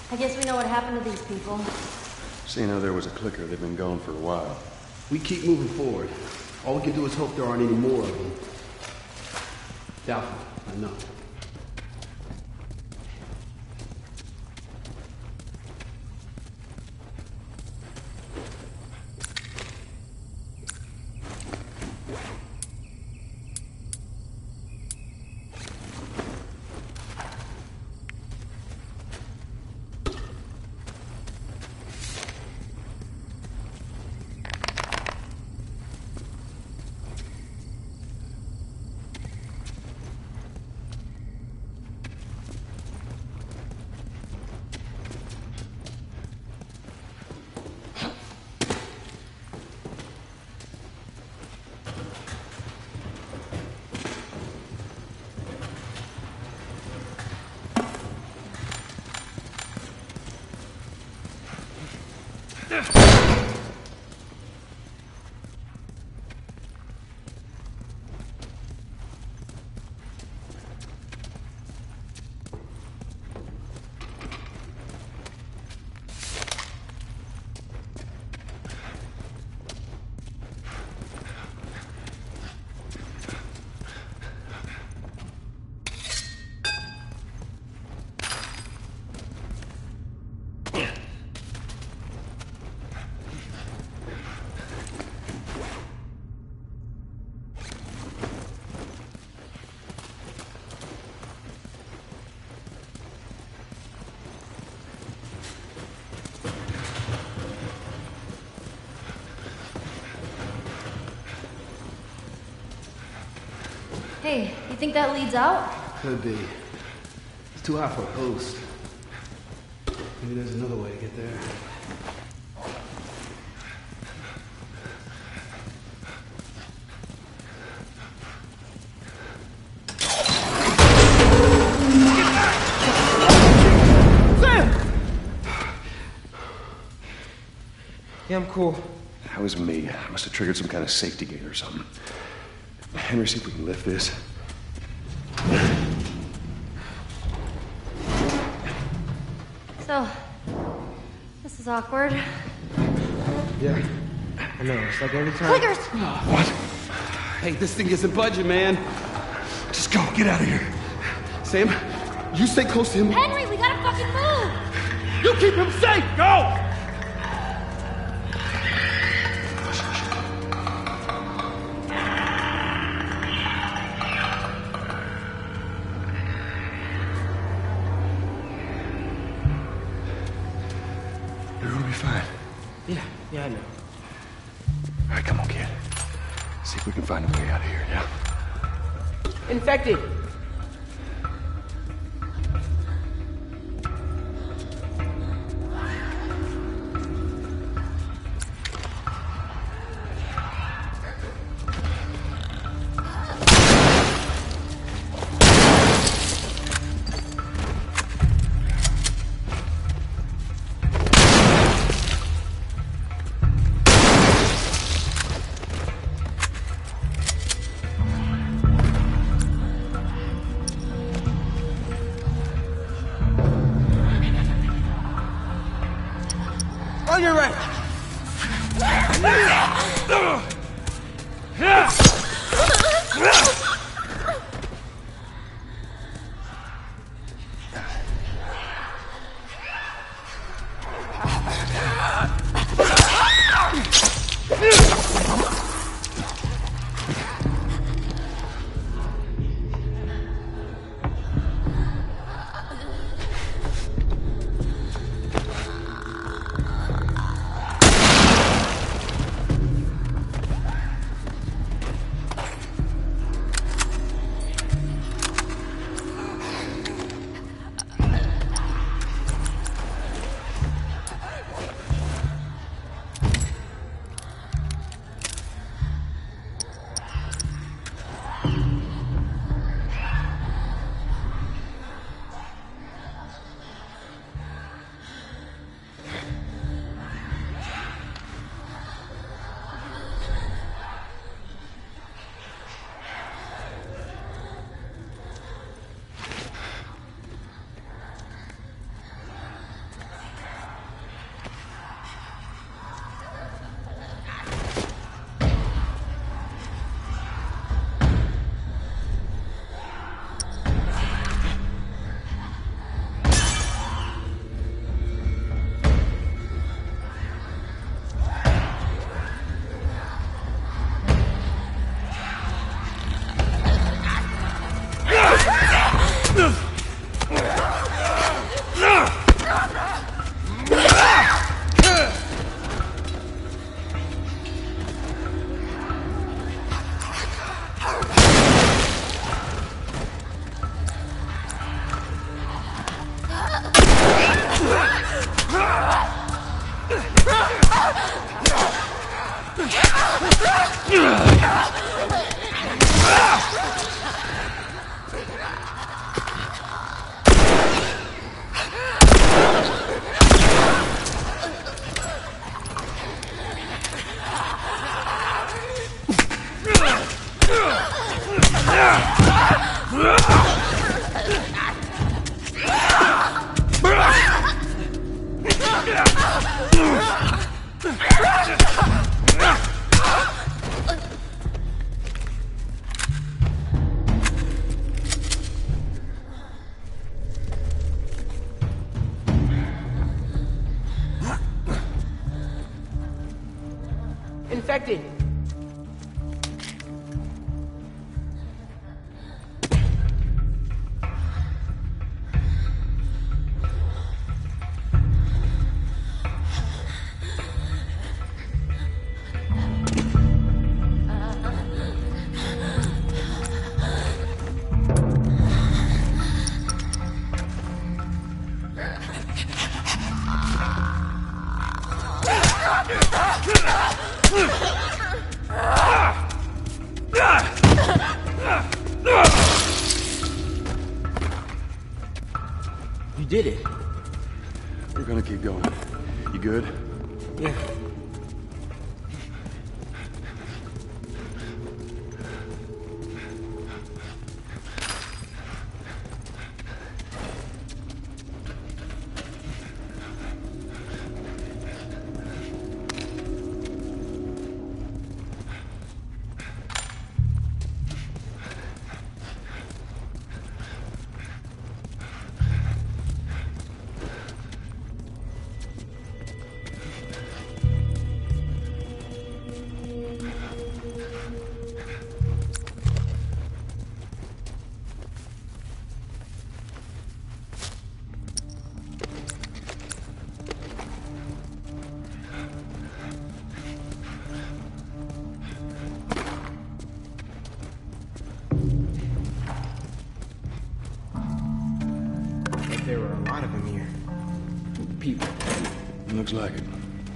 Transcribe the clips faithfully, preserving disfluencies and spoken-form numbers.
I guess we know what happened to these people. Seeing how there was a clicker, they've been gone for a while. We keep moving forward. All we can do is hope there aren't any more of them. Doubtful, I know. Hey, you think that leads out? Could be. It's too high for a post. Maybe there's another way to get there. Yeah, I'm cool. That was me. I must have triggered some kind of safety gate or something. Henry, see if we can lift this. So, this is awkward. Yeah, I know. It's like every time. Clickers! What? Hey, this thing isn't budging, man. Just go. Get out of here. Sam, you stay close to him. Henry, we gotta fucking move! You keep him safe! Go! Yeah, yeah, I know. All right, come on, kid. See if we can find a way out of here, yeah? Infected! On your right! Infected. You did it. We're gonna keep going. You good? Yeah. There were a lot of them here. People. Looks like it.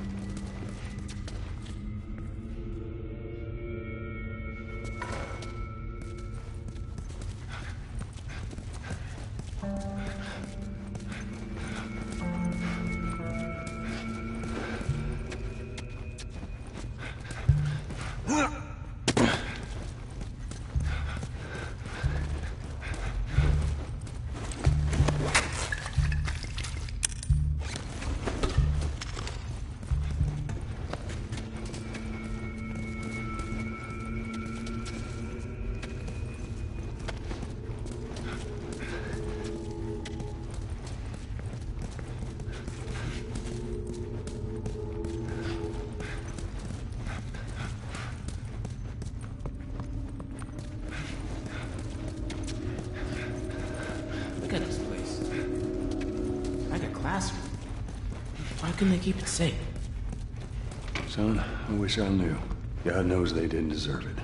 Look at this place. Like a classroom. Why couldn't they keep it safe? Son, I wish I knew. God knows they didn't deserve it.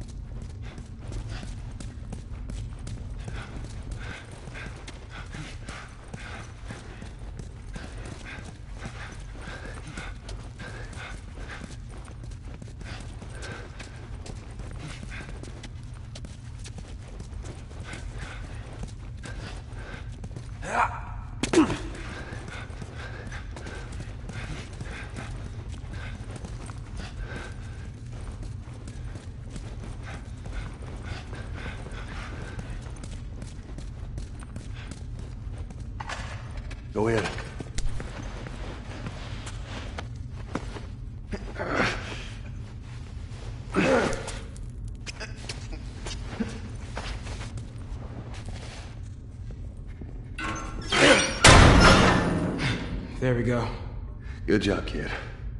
Go ahead. There we go. Good job, kid.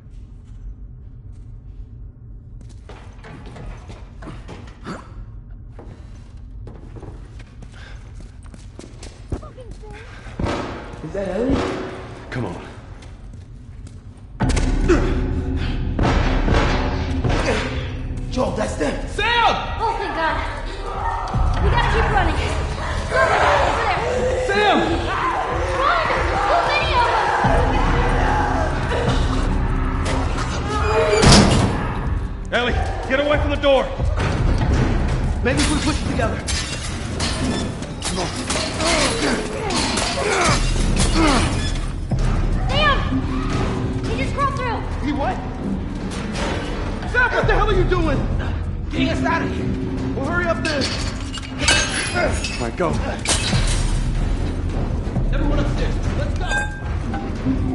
Is that Ellie? Come on. Joel, that's them. Oh, thank God. We gotta keep running. Somebody over there. Sam! Run! So many of them! Ellie, get away from the door! Maybe if we push it together. Sam! He just crawled through. He what? Sam, what the hell are you doing? Getting us out of here. Well, hurry up then. All right, go. Everyone upstairs, let's go!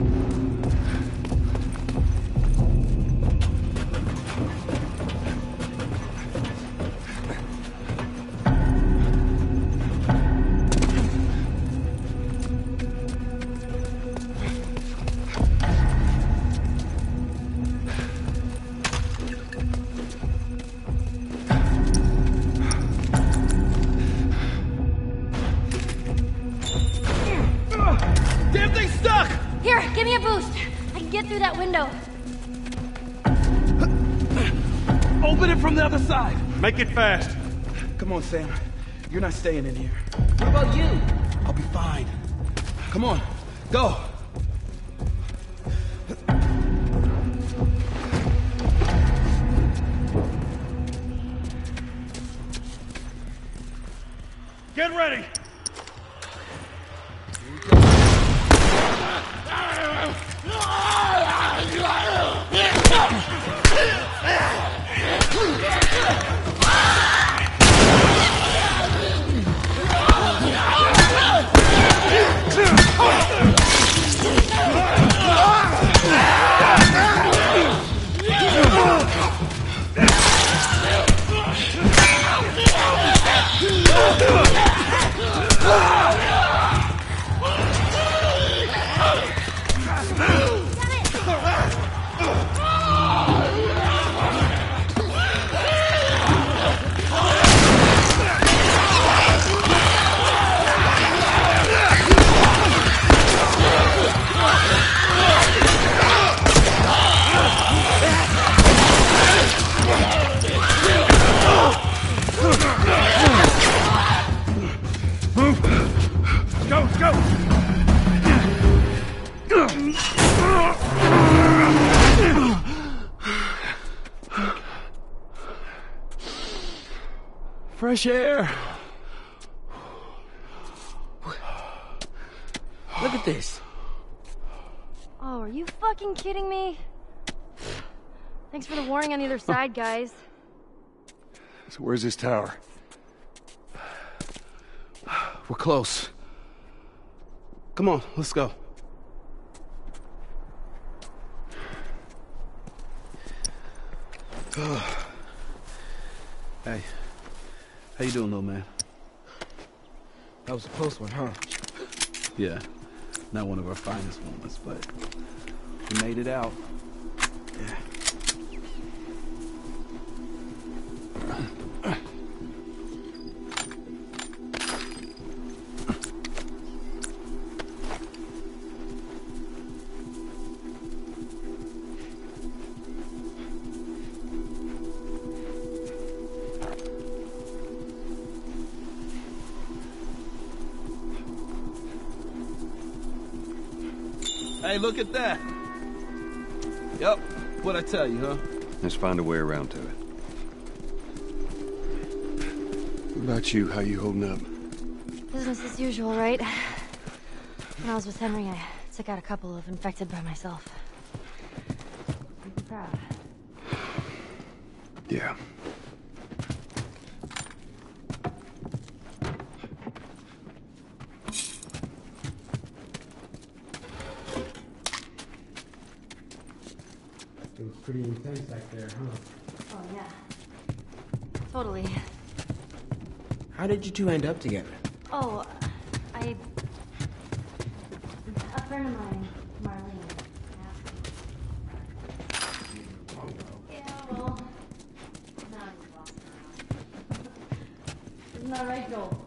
Damn thing's stuck! Here, give me a boost. I can get through that window. Open it from the other side. Make it fast. Come on, Sam. You're not staying in here. What about you? I'll be fine. Come on, go. Get ready. Go, go! Fresh air. Look at this. Oh, are you fucking kidding me? Thanks for the warning on the other side, guys. So where's this tower? We're close. Come on, let's go. Hey, how you doing, little man? That was a close one, huh? Yeah, not one of our finest moments, but we made it out. Yeah. Hey, look at that. Yep, what'd I tell you, huh? Let's find a way around to it. What about you? How you holding up? Business as usual, right? When I was with Henry, I took out a couple of infected by myself. Pretty proud. Yeah. It was pretty intense back there, huh? Oh, yeah. Totally. How did you two end up together? Oh, I... A friend of mine, Marlene, asked me. Yeah, well... Now he's lost around. Isn't that right, Joel?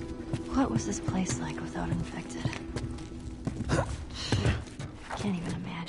What was this place like without infected? Can't even imagine.